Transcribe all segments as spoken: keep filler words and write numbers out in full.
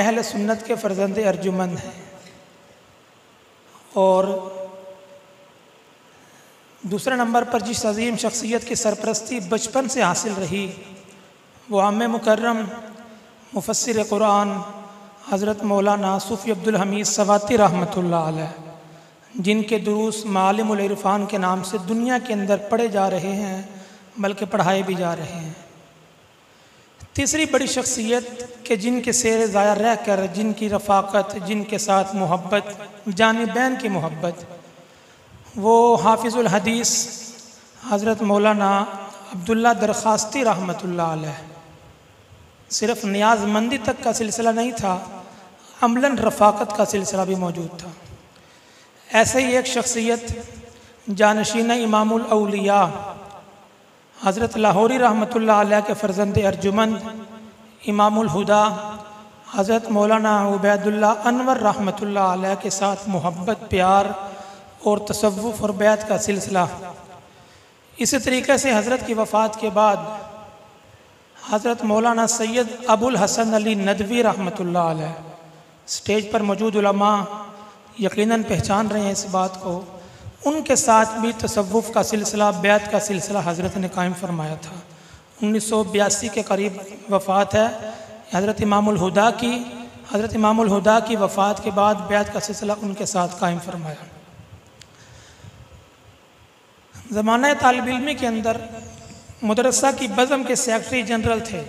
अहल सुन्नत के फ़र्जंद अर्जुमंद हैं। और दूसरे नंबर पर जिस अजीम शख्सियत की सरपरस्ती बचपन से हासिल रही वो आम मुकर्रम मुफस्सिर कुरान हज़रत मौलाना सूफ़ी अब्दुल हमीद सवाती रहमतुल्लाह अलैह, जिनके दुरूस मालिमुल इरफ़ान के नाम से दुनिया के अंदर पढ़े जा रहे हैं, बल्कि पढ़ाए भी जा रहे हैं। तीसरी बड़ी शख्सियत के जिनके सेर ज़ाया रह कर, जिनकी रफ़ाक़त, जिनके साथ मोहब्बत, जानिबैन की मोहब्बत, वो हाफिज़ुल हदीस हज़रत मौलाना अब्दुल्ला दरखास्ती रहमतुल्लाह अलैह। सिर्फ़ नियाज़मंदी तक का सिलसिला नहीं था, अमलन रफ़ाक़त का सिलसिला भी मौजूद था। ऐसे ही एक शख्सियत जानशीन इमामुल औलिया हज़रत लाहौरी रहमतुल्लाह अलैह के फ़र्जंद अर्जुमंद इमामुल हुदा हज़रत मौलाना उबैदुल्लाह अनवर रहमतुल्लाह अलैह के साथ मोहब्बत, प्यार और तसव्वुफ़ और बैत का सिलसिला। इसी तरीके से हज़रत की वफ़ात के बाद हज़रत मौलाना सैयद अबुल हसन अली नदवी रहमतुल्लाह अलैह, स्टेज पर मौजूद उलमा यकीनन पहचान रहे हैं इस बात को, उनके साथ भी तसव्वुफ़ का सिलसिला, बैत का सिलसिला हज़रत ने कायम फरमाया था। उन्नीस सौ बयासी के करीब वफ़ात है हज़रत इमामुल हुदा की। हज़रत इमामुल हुदा की वफ़ात के बाद बैत का सिलसिला उनके साथ कायम फरमाया। ज़माना तालिब इल्मी के अंदर मदरसा की बज़म के सेक्रेटरी जनरल थे।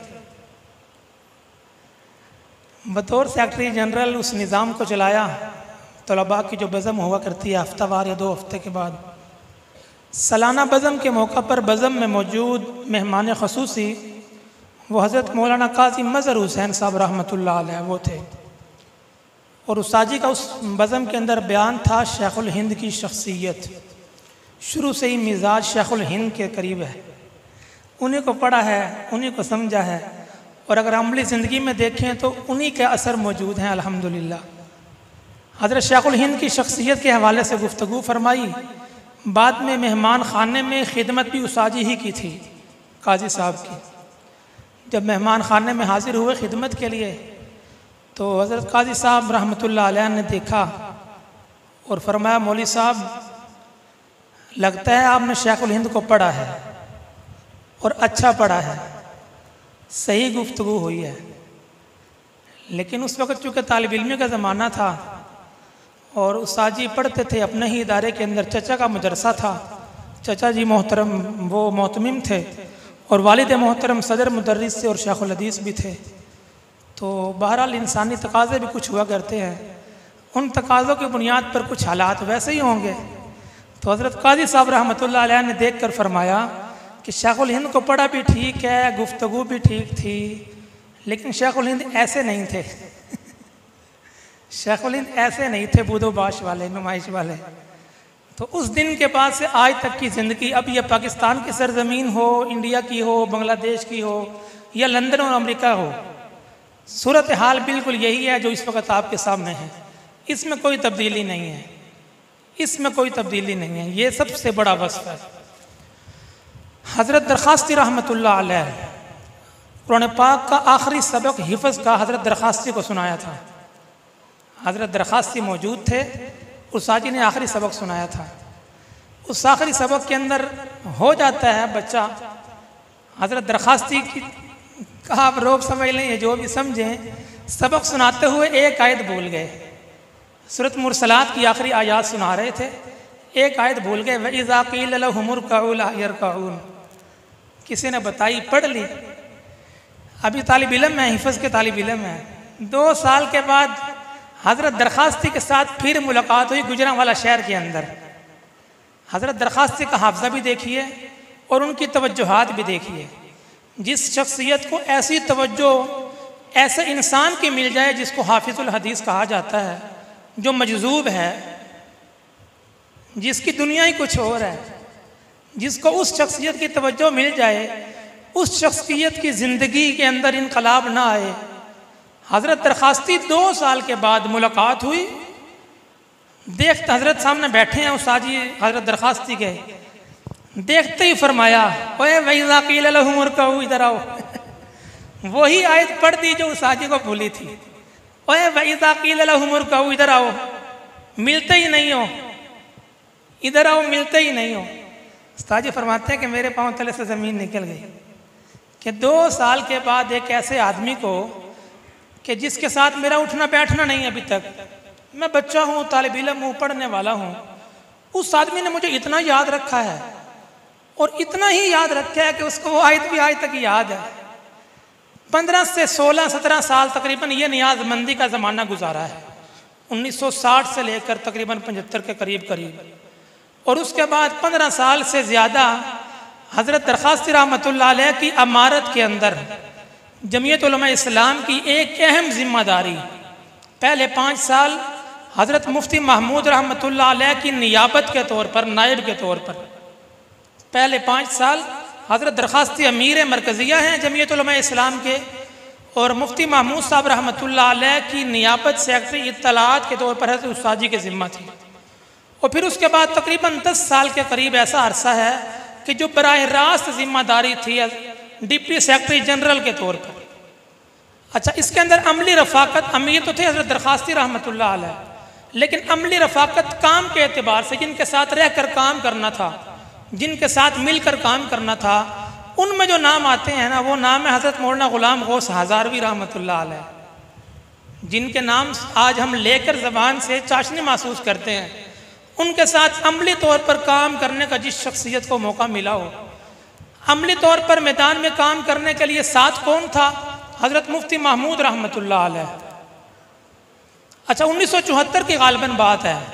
बतौर सेक्रेटरी जनरल उस निज़ाम को चलाया। तलबा की जो बज़म हुआ करती है हफ्तावार या दो हफ्ते के बाद, सालाना बज़म के मौका पर बज़म में मौजूद मेहमान ख़ुसूसी वो हज़रत मौलाना काज़ी मज़हर हुसैन साहब रहमतुल्लाह अलैह वो थे। और उस्ताजी का उस बज़म के अंदर बयान था शेखुल हिंद की शख्सियत। शुरू से ही मिजाज शेखुल हिंद के करीब है, उन्हीं को पढ़ा है, उन्हीं को समझा है, और अगर अमली ज़िंदगी में देखें तो उन्हीं के असर मौजूद हैं अल्हम्दुलिल्लाह। हज़रत शेखुल हिंद की शख्सियत के हवाले से गुफ्तगू फरमाई। बाद में मेहमान खाने में खिदमत भी उस्ताजी ही की थी, काजी साहब की। जब मेहमान खाने में हाजिर हुए खिदमत के लिए तो हज़रत काजी साहब रहमतुल्लाह अलैह ने देखा और फरमाया, मौली साहब लगता है आपने शेखुल हिंद को पढ़ा है और अच्छा पढ़ा है, सही गुफ्तगू हुई है। लेकिन उस वक़्त चूँकि तालिब इल्मी का ज़माना था और उस्ताजी पढ़ते थे अपने ही इदारे के अंदर, चचा का मदरसा था, चचा जी मोहतरम वो मोहतमिम थे और वालिद मोहतरम सदर मुदर्रिस से और शेखुल हदीस भी थे। तो बहरहाल इंसानी तकाज़े भी कुछ हुआ करते हैं, उन तकाज़ों की बुनियाद पर कुछ हालात वैसे ही होंगे। तो हज़रत काजी साहब रहमतुल्लाह अलैह ने देख कर फरमाया कि शेखुल हिंद को पढ़ा भी ठीक है, गुफ्तगू भी ठीक थी, लेकिन शेखुल हिंद ऐसे नहीं थे शेखुल हिंद ऐसे नहीं थे बूदोबाश वाले, नुमाइश वाले। तो उस दिन के बाद से आज तक की ज़िंदगी, अब यह पाकिस्तान की सरजमीन हो, इंडिया की हो, बांग्लादेश की हो या लंदन और अमेरिका हो, सूरत हाल बिल्कुल यही है जो इस वक्त आपके सामने है। इसमें कोई तब्दीली नहीं है, इसमें कोई तब्दीली नहीं है। ये सबसे बड़ा वस्फ़ है। हज़रत दरखास्ती रहमतुल्लाह अलैह कुरान पाक का आखिरी सबक हिफ़्ज़ का हज़रत दरखास्ती को सुनाया था। हज़रत दरखास्ती मौजूद थे, उस्ताजी ने आखिरी सबक सुनाया था। उस आखिरी सबक के अंदर हो जाता है बच्चा, हज़रत दरखास्ती की कहा आप रोक समझ लें, जो भी समझें, सबक सुनाते हुए एक आयत भूल गए। सूरत मुरसलात की आखिरी आयत सुना रहे थे, एक आयत भूल गए, वइज़ा क़ील लहुम इरकऊ ला यरकऊन। किसी ने बताई, पढ़ ली। अभी तालिब इल्म है, हिफ़्ज़ के तालिब इल्म है। दो साल के बाद हज़रत दरखास्ती के साथ फिर मुलाकात हुई गुजरांवाला शहर के अंदर। हज़रत दरखास्ती का हाफ़ज़ा भी देखिए और उनकी तवज्जुहात भी देखिए। जिस शख्सियत को ऐसी तवज्जो ऐसे इंसान की मिल जाए जिसको हाफिज़ुल हदीस कहा जाता है, जो मजजूब है, जिसकी दुनिया ही कुछ और है, जिसको उस शख्सियत की तवज्जो मिल जाए, उस शख्सियत की ज़िंदगी के अंदर इनकलाब ना आए। हज़रत दरखास्ती दो साल के बाद मुलाकात हुई, देखते हज़रत सामने बैठे हैं उस्ताजी हज़रत दरखास्ती के, देखते ही फरमाया, ओए वइज़ा क़ील लहुम इरकऊ, इधर आओ। वही आयत पढ़ दी जो उस्ताजी को भूली थी। ओए वइज़ा क़ील लहुम उरकऊ, इधर आओ, मिलते ही नहीं हो, इधर आओ, मिलते ही नहीं हो। उस्ताद जी फरमाते हैं कि मेरे पाँव तले से ज़मीन निकल गई कि दो साल के बाद एक ऐसे आदमी को कि जिसके साथ मेरा उठना बैठना नहीं अभी तक, मैं बच्चा हूँ, तालिब इल्म हूँ, पढ़ने वाला हूँ, उस आदमी ने मुझे इतना याद रखा है और इतना ही याद रखा है कि उसको वो आयत भी आज तक याद है। पंद्रह से सोलह सत्रह साल तकरीबन ये नियाजमंदी का ज़माना गुजारा है, उन्नीस सौ साठ से लेकर तकरीबन पचहत्तर के करीब करीब, और उसके बाद पंद्रह साल से ज़्यादा हज़रत दरखास्ती रहमतुल्लाह अलैह की अमारत के अंदर जमीयत उलमा इस्लाम की एक अहम जिम्मेदारी, पहले पाँच साल हज़रत मुफ्ती महमूद रहमतुल्लाह अलैह की नियाबत के तौर पर, नायब के तौर पर, पहले पाँच साल हज़रत दरखास्ती अमीर मरकज़िया हैं जमीयत उलमा इस्लाम के, और मुफ्ती महमूद साहब रहमतुल्लाह अलैह की नियाबत सेक्रेटरी इत्तलात के तौर पर हज़रत उस्ताद जी की ज़िम्मा थी। और फिर उसके बाद तकरीबन दस साल के करीब ऐसा अरसा है कि जो बराह रास्त जिम्मेदारी थी डिप्टी सेक्रेटरी जनरल के तौर पर। अच्छा, इसके अंदर अमली रफाकत, अमीर तो थे हज़रत दरखास्ती रहमतुल्लाह अलैह, लेकिन अमली रफाकत काम के एतबार से जिनके साथ रह कर काम करना था, जिनके साथ मिलकर काम करना था, उनमें जो नाम आते हैं ना, वो नाम है हज़रत मौलाना ग़ुलाम गौस हज़ारवी रहमतुल्लाह अलैह, जिनके नाम आज हम लेकर ज़बान से चाशनी महसूस करते हैं। उनके साथ अमली तौर पर काम करने का जिस शख्सियत को मौका मिला हो, अमली तौर पर मैदान में काम करने के लिए साथ कौन था? हज़रत मुफ्ती महमूद रहमतुल्लाह अलैह। अच्छा, उन्नीस सौ चौहत्तर की गालिबन बात है,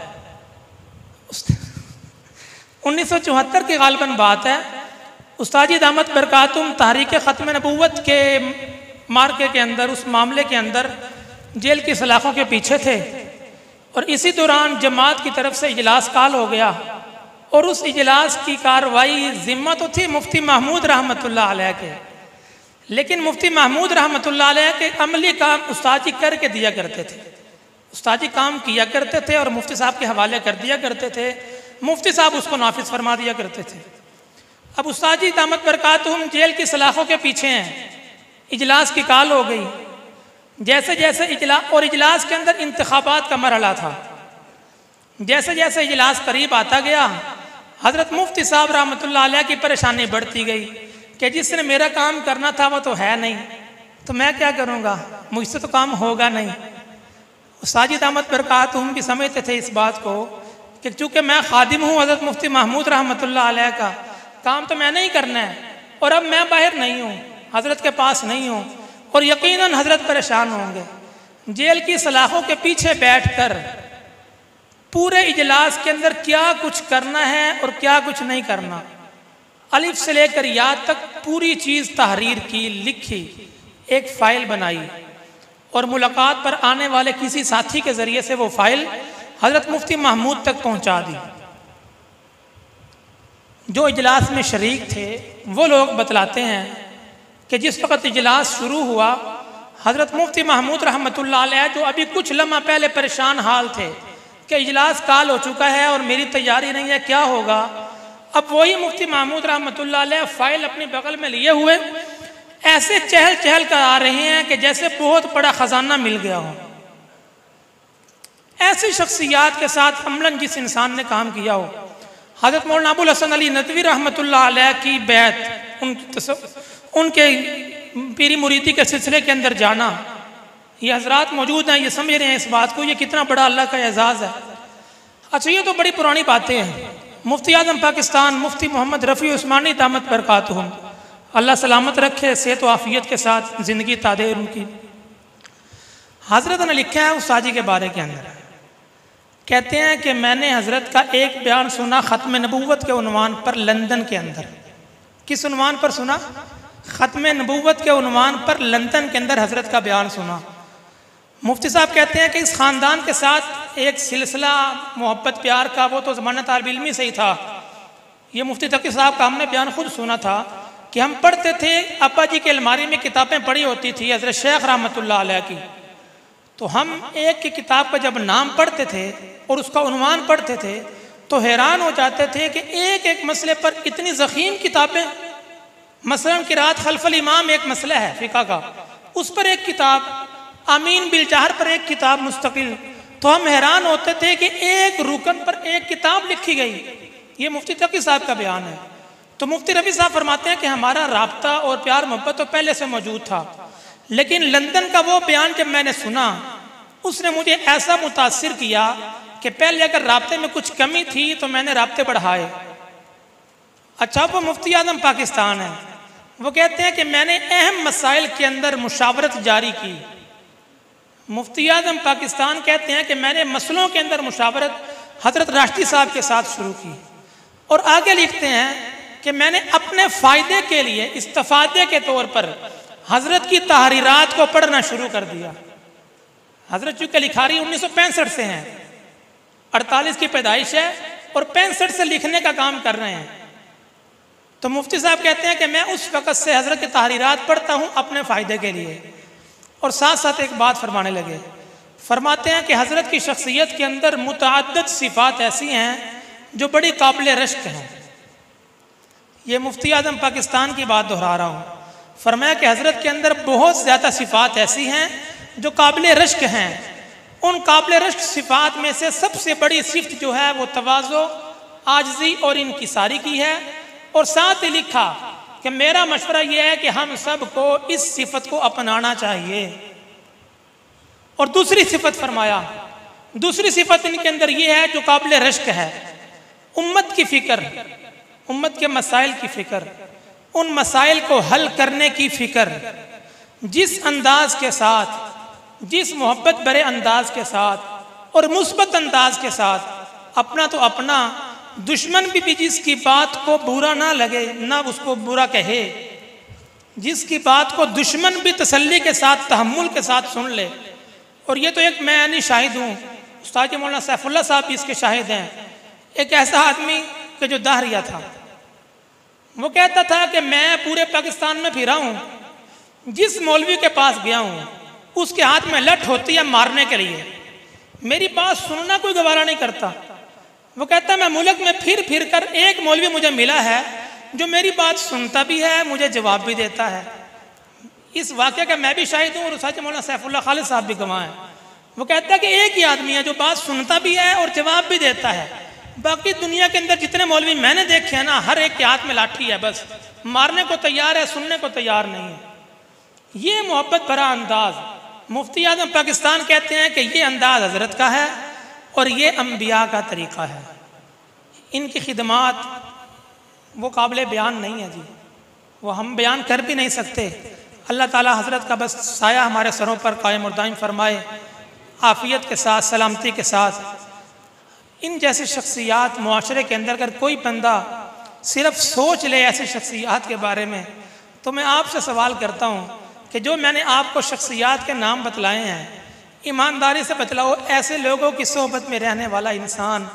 उन्नीस सौ चौहत्तर की गालिबन बात है। उस्ताद जी दामत बरकातुम तहरीक ख़त्म नबूवत के मार्के के अंदर, उस मामले के अंदर जेल की सलाखों के पीछे थे, और इसी दौरान जमात की तरफ से इजलास काल हो गया, और उस इजलास की कार्रवाई ज़िम्मा तो थी मुफ्ती महमूद रहमतुल्लाह अलैह के, लेकिन मुफ्ती महमूद रहमतुल्लाह अलैह के अमली काम उस्ताद जी करके दिया करते थे। उस्ताद जी काम किया करते थे और मुफ्ती साहब के हवाले कर दिया करते थे, मुफ्ती साहब उसको नाफिज फरमा दिया करते थे। अब उस्ताद जी दामत बरकातुहुम जेल की सलाखों के पीछे हैं, इजलास की काल हो गई। जैसे जैसे इजलास, और इजलास के अंदर इंतखाबात का मरहला था, जैसे जैसे इजलास करीब आता गया, हज़रत मुफ्ती साहब रहमतुल्लाह अलैह की परेशानी बढ़ती गई कि जिसने मेरा काम करना था वो तो है नहीं, तो मैं क्या करूँगा, मुझसे तो काम होगा नहीं। उस्ताद जी दामत बरकातुहुम भी समझते थे इस बात को कि चूँकि मैं खादिम हूँ हज़रत मुफ्ती महमूद रहमतुल्लाह अलैह का, काम तो मैंने ही करना है, और अब मैं बाहर नहीं हूँ, हज़रत के पास नहीं हूँ, और यकीनन हज़रत परेशान होंगे। जेल की सलाखों के पीछे बैठकर पूरे इजलास के अंदर क्या कुछ करना है और क्या कुछ नहीं करना, अलिफ से लेकर या तक पूरी चीज़ तहरीर की, लिखी, एक फ़ाइल बनाई, और मुलाकात पर आने वाले किसी साथी के ज़रिए से वो फ़ाइल हज़रत मुफ्ती महमूद तक पहुँचा दी। जो इजलास में शरीक थे वो लोग बतलाते हैं कि जिस वक़्त इजलास शुरू हुआ, हज़रत मुफ्ती महमूद रहमतुल्लाह अलैह जो अभी कुछ लम्हा पहले परेशान हाल थे कि इजलास काल हो चुका है और मेरी तैयारी नहीं है, क्या होगा, अब वही मुफ्ती महमूद रहमतुल्लाह अलैह फ़ाइल अपनी बगल में लिए हुए ऐसे चहल चहल कर आ रहे हैं कि जैसे बहुत बड़ा ख़जाना मिल गया हो। ऐसी शख्सियात के साथ अमलन जिस इंसान ने काम किया हो, हज़रत मौलाना अबुल हसन अली नदवी रहमतुल्लाह अलैह की बैत, उन उनके पीरी मुरीदी के सिलसिले के अंदर जाना, ये हजरात मौजूद हैं, ये समझ रहे हैं इस बात को, ये कितना बड़ा अल्लाह का एजाज़ है। अच्छा, ये तो बड़ी पुरानी बातें हैं। मुफ्ती आज़म पाकिस्तान मुफ्ती मोहम्मद रफ़ी उस्मानी दामत बरकातुहुम, अल्लाह सलामत रखे, सेहत व आफ़ियत के साथ ज़िंदगी तादे उनकी। हज़रत ने लिखा है उस्ताद जी के बारे के अंदर, कहते हैं कि मैंने हज़रत का एक बयान सुना ख़त्म नबूवत के उन्वान पर लंदन के अंदर। किस उन्वान पर सुना? ख़त्म नबूवत के उन्वान पर लंदन के अंदर हज़रत का बयान सुना। मुफ्ती साहब कहते हैं कि इस ख़ानदान के साथ एक सिलसिला मोहब्बत प्यार का, वो तो ज़माना तालिब इल्मी से ही था। ये मुफ्ती तकी साहब का हमने बयान खुद सुना था कि हम पढ़ते थे, अब्बा जी की अलमारी में किताबें पढ़ी होती थी हज़रत शेख रहमतुल्लाह अलैह की, तो हम एक की किताब का जब नाम पढ़ते थे और उसका उन्वान पढ़ते थे तो हैरान हो जाते थे कि एक एक मसले पर इतनी ज़ख़ीम किताबें, मसलन क़िराअत खल्फ़ल इमाम एक मसला है फ़िक़्ह का, उस पर एक किताब, अमीन बिलजहर पर एक किताब मुस्तकिल। तो हम हैरान होते थे कि एक रुकन पर एक किताब लिखी गई। ये मुफ्ती तकी साहब का बयान है। तो मुफ्ती रफ़ी साहब फरमाते हैं कि हमारा राब्ता और प्यार मोहब्बत तो पहले से मौजूद था, लेकिन लंदन का वो बयान जब मैंने सुना उसने मुझे ऐसा मुतासिर किया कि पहले अगर राब्ते में कुछ कमी थी तो मैंने राब्ते बढ़ाए। अच्छा, वो मुफ्ती आजम पाकिस्तान है, वो कहते हैं कि मैंने अहम मसाइल के अंदर मुशावरत जारी की। मुफ्ती आजम पाकिस्तान कहते हैं कि मैंने मसलों के अंदर मुशावरत हजरत राष्ट्रीय साहब के साथ शुरू की। और आगे लिखते हैं कि मैंने अपने फ़ायदे के लिए इस्तिफ़ादे के तौर पर हजरत की तहरीरात को पढ़ना शुरू कर दिया। हजरत चूँकि लिखारी उन्नीस सौ पैंसठ से हैं, अड़तालीस की पैदाइश है और पैंसठ से लिखने का काम कर रहे हैं। तो मुफ्ती साहब कहते हैं कि मैं उस वक़्त से हजरत की तहरीरात पढ़ता हूँ अपने फ़ायदे के लिए। और साथ साथ एक बात फरमाने लगे, फरमाते हैं कि हजरत की शख्सियत के अंदर मुतअद्दिद सिफ़ात ऐसी हैं जो बड़ी काबिल रश्क हैं। ये मुफ्ती आजम पाकिस्तान की बात दोहरा रहा हूँ। फरमाया कि हजरत के अंदर बहुत ज़्यादा सिफ़ात ऐसी हैं जो काबिल रश्क हैं। उन काबिल रश्क सिफ़ात में से सबसे बड़ी सिफ़त जो है वो तवाज़ो, आजिज़ी और इनकिसारी की है। और साथ ही लिखा कि मेरा मशवरा यह है कि हम सब को इस सिफत को अपनाना चाहिए। और दूसरी सिफत फरमाया, दूसरी सिफत इनके अंदर यह है जो काबिल रश्क है, उम्मत की फिक्र, उम्मत के मसाइल की फिक्र, उन मसाइल को हल करने की फिक्र। जिस अंदाज के साथ, जिस मोहब्बत भरे अंदाज के साथ और मुस्बत अंदाज के साथ, अपना तो अपना, दुश्मन भी, भी जिसकी बात को बुरा ना लगे ना उसको बुरा कहे, जिसकी बात को दुश्मन भी तसल्ली के साथ तहम्मुल के साथ सुन ले। और ये तो एक मैं नहीं शाहिद हूँ, उस्ताद मौलाना सैफुल्लाह साहब भी इसके शाहिद हैं। एक ऐसा आदमी कि जो दाहरिया था, वो कहता था कि मैं पूरे पाकिस्तान में फिरा हूँ, जिस मौलवी के पास गया हूँ उसके हाथ में लठ होती है मारने के लिए, मेरी बात सुनना कोई गवारा नहीं करता। वो कहता है मैं मुल्क में फिर फिर कर एक मौलवी मुझे मिला है जो मेरी बात सुनता भी है, मुझे जवाब भी देता है। इस वाक़े का मैं भी शाहिद हूँ और उस्ताद मौलाना सैफुल्लाह खालिद साहब भी गवाह हैं। वो कहता है कि एक ही आदमी है जो बात सुनता भी है और जवाब भी देता है। बाकी दुनिया के अंदर जितने मौलवी मैंने देखे हैं ना, हर एक के हाथ में लाठी है, बस मारने को तैयार है, सुनने को तैयार नहीं है। ये मोहब्बत भरा अंदाज मुफ्ती आजम पाकिस्तान कहते हैं कि ये अंदाज हजरत का है और ये अम्बिया का तरीक़ा है। इनकी खिदमात वो काबिल बयान नहीं है जी, वो हम बयान कर भी नहीं सकते। अल्लाह ताला हजरत का बस साया हमारे सरों पर कायम और दायम फरमाए, आफ़ियत के साथ, सलामती के साथ। इन जैसी शख्सियात मुआशरे के अंदर अगर कोई बंदा सिर्फ सोच ले ऐसी शख्सियात के बारे में, तो मैं आपसे सवाल करता हूँ कि जो मैंने आपको शख्सियात के नाम बतलाए हैं, ईमानदारी से बतलाओ ऐसे लोगों की सोहबत में रहने वाला इंसान।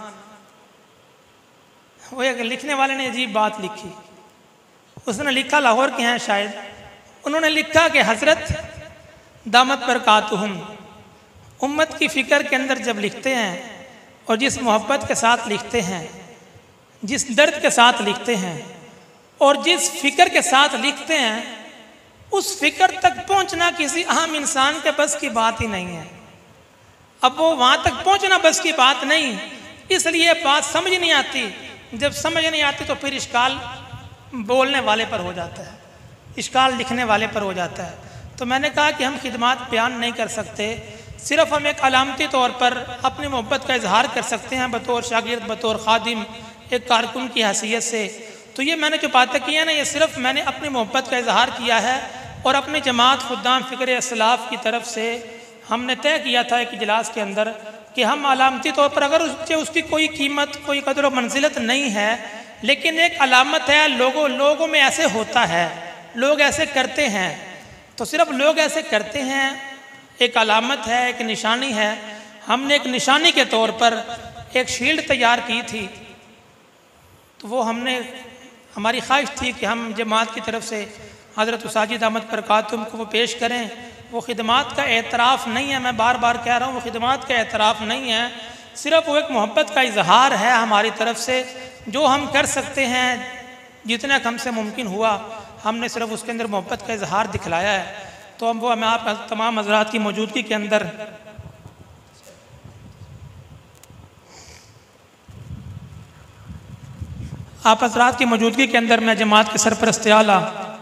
वो एक लिखने वाले ने अजीब बात लिखी, उसने लिखा, लाहौर के हैं शायद, उन्होंने लिखा कि हजरत दामत बरकातुहुम उम्मत की फ़िक्र के अंदर जब लिखते हैं और जिस मोहब्बत के साथ लिखते हैं, जिस दर्द के साथ लिखते हैं और जिस फ़िक्र के साथ लिखते हैं, उस फिक्र तक पहुंचना किसी आम इंसान के बस की बात ही नहीं है। अब वो वहाँ तक पहुंचना बस की बात नहीं, इसलिए बात समझ नहीं आती। जब समझ नहीं आती तो फिर इश्काल बोलने वाले पर हो जाता है, इश्काल लिखने वाले पर हो जाता है। तो मैंने कहा कि हम खिदमात बयान नहीं कर सकते, सिर्फ हम एक अलामती तौर पर अपनी मोहब्बत का इजहार कर सकते हैं बतौर शागिर्द, बतौर खादिम, एक कारकुन की हैसियत से। तो ये मैंने जो बातें की हैं ना, ये सिर्फ मैंने अपनी मोहब्बत का इजहार किया है और अपनी जमात खुद्दाम फ़िक्र असलाफ़ की तरफ से हमने तय किया था एक इजलास के अंदर कि हम अलामती तौर पर, अगर उससे उसकी कोई कीमत, कोई कदर व मंजिलत नहीं है, लेकिन एक अलामत है, लोगों लोगों में ऐसे होता है, लोग ऐसे करते हैं, तो सिर्फ लोग ऐसे करते हैं एक अलामत है, एक निशानी है। हमने एक निशानी के तौर पर एक शील्ड तैयार की थी, तो वो हमने, हमारी ख्वाहिश थी कि हम जमात की तरफ से हज़रत साजिद दामत बरकातुहुम को वो पेश करें। वो खिदमात का एतराफ़ नहीं है, मैं बार बार कह रहा हूँ, वो खिदमात का एतराफ़ नहीं है, सिर्फ वो एक मोहब्बत का इजहार है हमारी तरफ से। जो हम कर सकते हैं, जितना हमसे मुमकिन हुआ, हमने सिर्फ उसके अंदर मोहब्बत का इजहार दिखलाया है। तो हम वो मैं आप तमाम हजरात की मौजूदगी के अंदर आप हजरात की मौजूदगी के अंदर मैं जमात के सरपरस्त आला